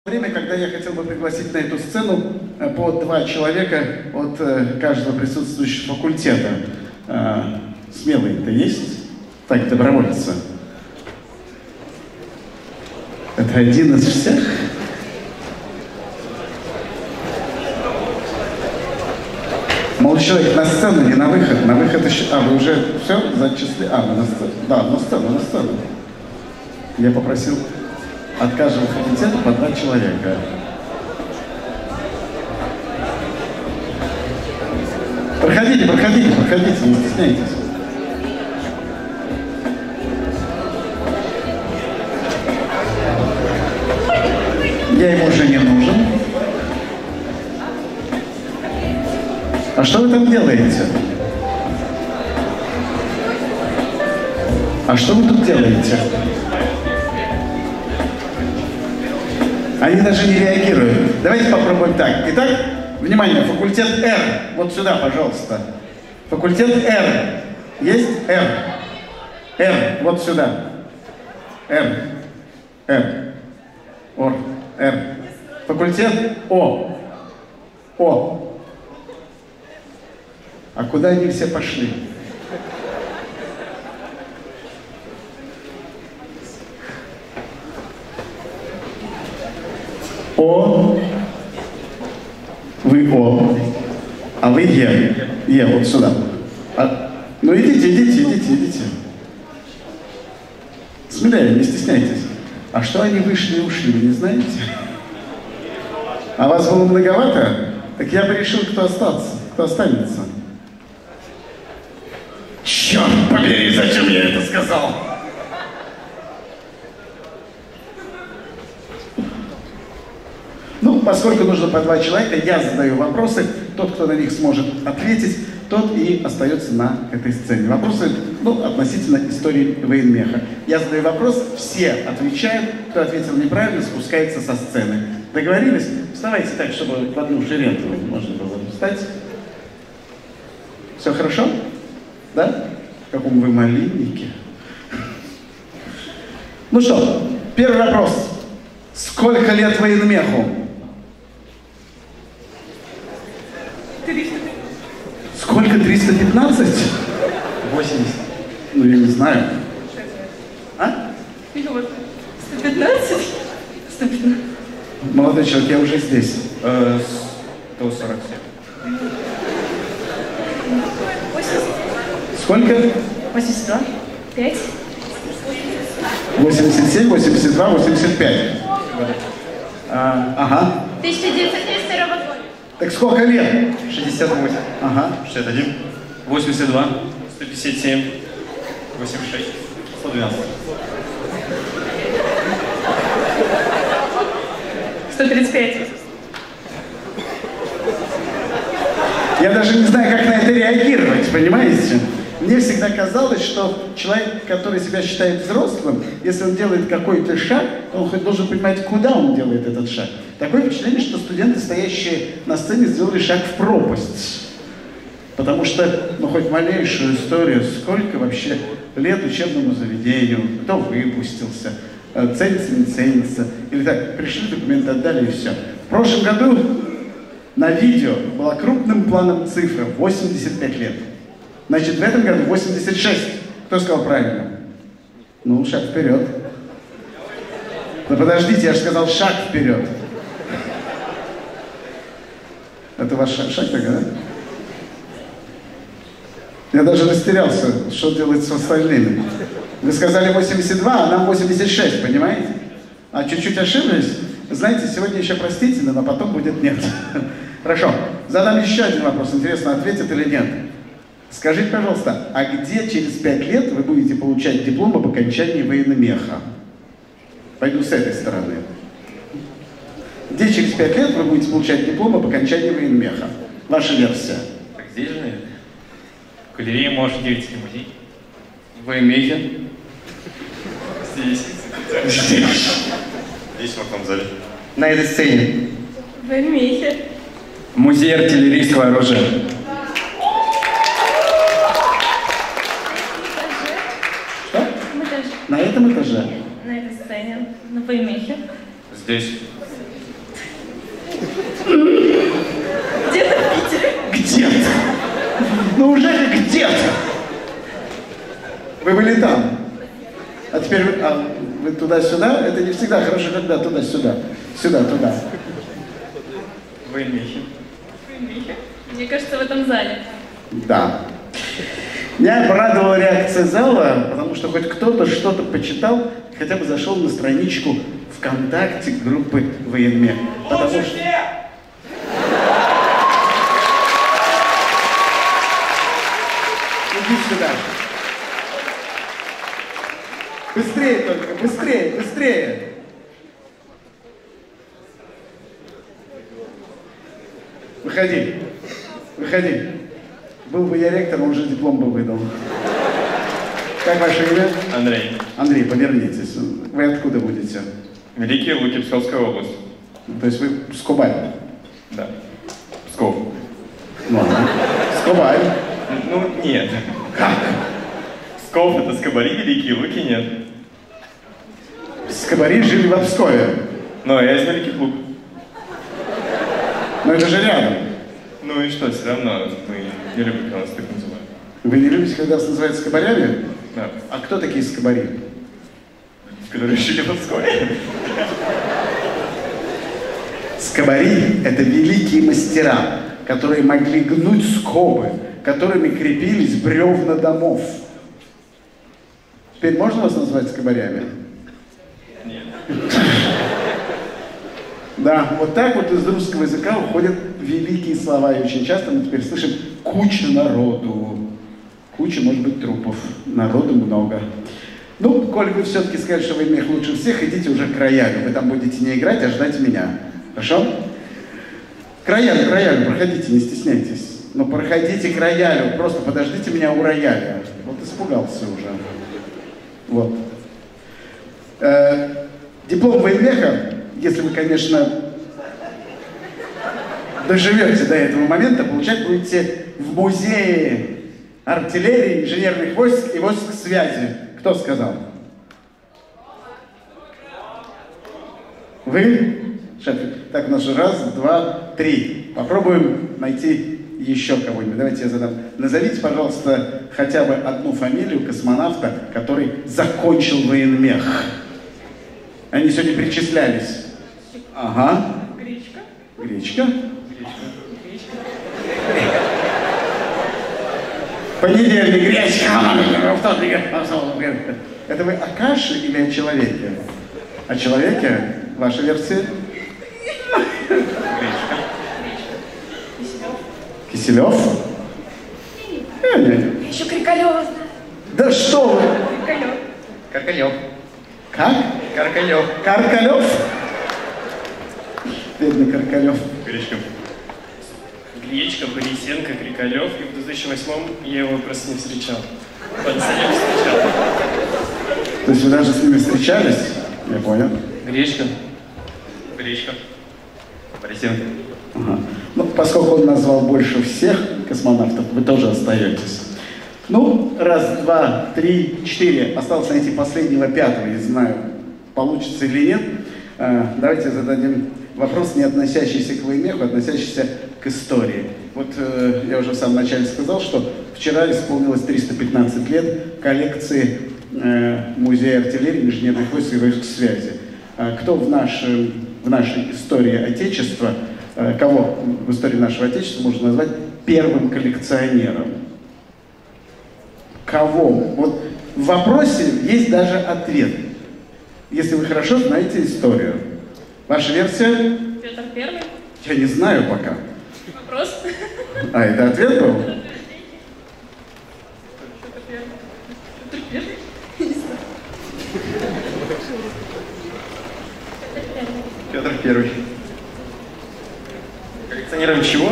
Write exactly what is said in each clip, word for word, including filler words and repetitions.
Время, когда я хотел бы пригласить на эту сцену по два человека от каждого присутствующего факультета. Смелые-то есть? Так, добровольцы. Это один из всех? Молодой человек, на сцену, не на выход. На выход еще... А, вы уже все зачислили? А, вы на сцену. Да, на сцену, на сцену. Я попросил от каждого факультета по два человека. Проходите, проходите, проходите, не стесняйтесь. Я ему уже не нужен. А что вы там делаете? А что вы тут делаете? Они даже не реагируют. Давайте попробуем так. Итак, внимание, факультет Р. Вот сюда, пожалуйста. Факультет Р. Есть Р? Р. Вот сюда. Р. Р. Ор. Р. Факультет О. О. А куда они все пошли? О. Вы О. А вы Е. Е, вот сюда. А, ну идите, идите, идите, идите. Смелее, не стесняйтесь. А что они вышли и ушли, вы не знаете? А вас было многовато? Так я бы решил, кто остаться, кто останется. Черт побери, зачем я это сказал? Ну, поскольку нужно по два человека, я задаю вопросы. Тот, кто на них сможет ответить, тот и остается на этой сцене. Вопросы, ну, относительно истории военмеха. Я задаю вопрос, все отвечают. Кто ответил неправильно, спускается со сцены. Договорились? Вставайте так, чтобы в одну шеренгу можно было встать. Все хорошо? Да? В каком вы малиннике? Ну что, первый вопрос. Сколько лет военмеху? Сколько? триста пятнадцать? восемьдесят. Ну, я не знаю. А? сто пятнадцать? сто пятнадцать. Молодой человек, я уже здесь. сто сорок семь. Сколько? восемьдесят два. пять. восемьдесят семь, восемьдесят два, восемьдесят пять. А, ага. тысяча девятьсот тридцать второго года. Так сколько лет? шестьдесят восемь. Ага. шестьдесят один. восемьдесят два. сто пятьдесят семь. восемьдесят шесть. сто двенадцать. сто тридцать пять. Я даже не знаю, как на это реагировать, понимаете? Мне всегда казалось, что человек, который себя считает взрослым, если он делает какой-то шаг, то он хоть должен понимать, куда он делает этот шаг. Такое впечатление, что студенты, стоящие на сцене, сделали шаг в пропасть. Потому что, ну, хоть малейшую историю, сколько вообще лет учебному заведению, кто выпустился, ценится, не ценится. Или так, пришли, документы отдали и все. В прошлом году на видео была крупным планом цифра восемьдесят пять лет. Значит, в этом году восемьдесят шесть. Кто сказал правильно? Ну, шаг вперед. Да подождите, я же сказал шаг вперед. Это ваш шаг, шаг такой, да? Я даже растерялся, что делать с остальными. Вы сказали восемьдесят два, а нам восемьдесят шесть, понимаете? А чуть-чуть ошиблись. Знаете, сегодня еще простительно, но потом будет нет. Хорошо, задам еще один вопрос. Интересно, ответят или нет? Скажите, пожалуйста, а где через пять лет вы будете получать диплом об окончании военмеха? Пойду с этой стороны. Где через пять лет вы будете получать диплом об окончании военмеха? Ваша версия. Так здесь же, наверное. В галерее Мош-девятый музей. В военмехе? Здесь. Здесь. Здесь, в этом зале. На этой сцене. В военмехе. Музей артиллерийского оружия. Что? Мы даже На этом этаже? на этой сцене, на военмехе. Здесь. Где-то в Питере. Где-то. Ну уже где-то. Вы были там. А теперь вы, а, вы туда-сюда. Это не всегда хорошо, когда туда-сюда. Сюда-туда. Военмехе. Военмехе. Мне кажется, в этом зале. Да. Меня порадовала реакция зала, потому что хоть кто-то что-то почитал, хотя бы зашел на страничку ВКонтакте группы Военмех. Потому что... Иди сюда. Быстрее только, быстрее, быстрее. Выходи, выходи. Был бы я ректором, уже диплом бы выдал. Как ваше имя? Андрей. Андрей, повернитесь. Вы откуда будете? Великий Луки, Псковская область. То есть вы с Кубани? Да. Псков. Ну, с Кубани. Ну, нет. Как? Псков это Скобари, Великие Луки нет. Скобари жили в Пскове. Но я из Великих Лук. Но это же рядом. Ну и что, все равно мы не любим, когда нас так называют. Вы не любите, когда вас называют скобарями? Да. А кто такие скобари? Которые жили в Пскове. Скобари – это великие мастера, которые могли гнуть скобы, которыми крепились бревна домов. Теперь можно вас назвать скобарями? Нет. Да, вот так вот из русского языка уходят великие слова. И очень часто мы теперь слышим «куча народу». Куча, может быть, трупов. Народу много. Ну, коль вы все-таки сказали, что Военмех лучше всех, идите уже к роялю. Вы там будете не играть, а ждать меня. Хорошо? К роялю, к роялю, проходите, не стесняйтесь. Но проходите к роялю, просто подождите меня у рояля. Вот испугался уже. Вот. Э, диплом Военмеха, если вы, конечно, доживете до этого момента, получать будете в музее артиллерии, инженерных войск и войск связи. Кто сказал? Вы? Шеф. Так, у нас же раз, два, три. Попробуем найти еще кого-нибудь. Давайте я задам. Назовите, пожалуйста, хотя бы одну фамилию космонавта, который закончил военмех. Они сегодня перечислялись. Ага. Гречка. Гречка. Понедельник, гречка. Это вы о каше или о человеке? О человеке? Ваша версия? Гречка. Киселев. Киселев? Э, нет. Еще Крикалева знаю. Да что вы? Крикалев. Каркалев. Как? Каркалев. Каркалев? Бедный Каркалев. Гречка. Гречка, Борисенко, Крикалев, и в две тысячи восьмом я его просто не встречал. Пацанев встречал. То есть вы даже с ними встречались? Я понял. Гречка. Гречка. Борисенко. Ага. Ну, поскольку он назвал больше всех космонавтов, вы тоже остаетесь. Ну, раз, два, три, четыре. Осталось найти последнего пятого. Не знаю, получится или нет. А, давайте зададим вопрос, не относящийся к военмеху, а относящийся к истории. Вот э, я уже в самом начале сказал, что вчера исполнилось триста пятнадцать лет коллекции э, Музея артиллерии, инженерных войск и войск связи. А кто в, нашем, в нашей истории Отечества, э, кого в истории нашего Отечества можно назвать первым коллекционером? Кого? Вот в вопросе есть даже ответ, если вы хорошо знаете историю. Ваша версия? Петр Первый. Я не знаю пока. Вопрос. А, это ответ был? Петр Первый. Петр Первый? Не знаю. Петр Первый. Коллекционером чего?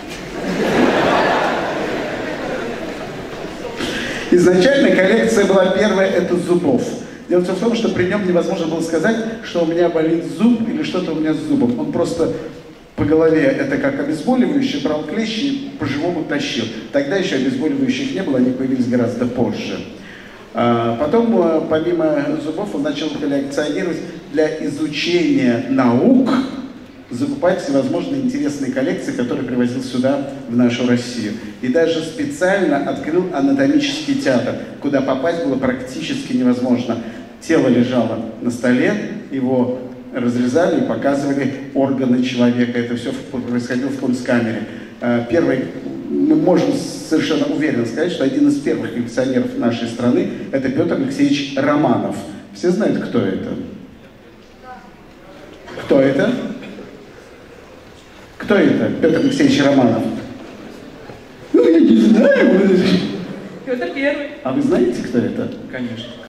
Изначально коллекция была первая, это зубов. Дело в том, что при нем невозможно было сказать, что у меня болит зуб или что-то у меня с зубом. Он просто по голове, это как обезболивающий, брал клещи и по-живому тащил. Тогда еще обезболивающих не было, они появились гораздо позже. А потом, помимо зубов, он начал коллекционировать для изучения наук закупать всевозможные интересные коллекции, которые привозил сюда, в нашу Россию. И даже специально открыл анатомический театр, куда попасть было практически невозможно. Тело лежало на столе, его разрезали и показывали органы человека. Это все происходило в Кунсткамере. Первый, мы можем совершенно уверенно сказать, что один из первых коллекционеров нашей страны – это Петр Алексеевич Романов. Все знают, кто это? Кто это? Кто это, Петр Алексеевич Романов? Ну, я не знаю. Петр Первый. А вы знаете, кто это? Конечно.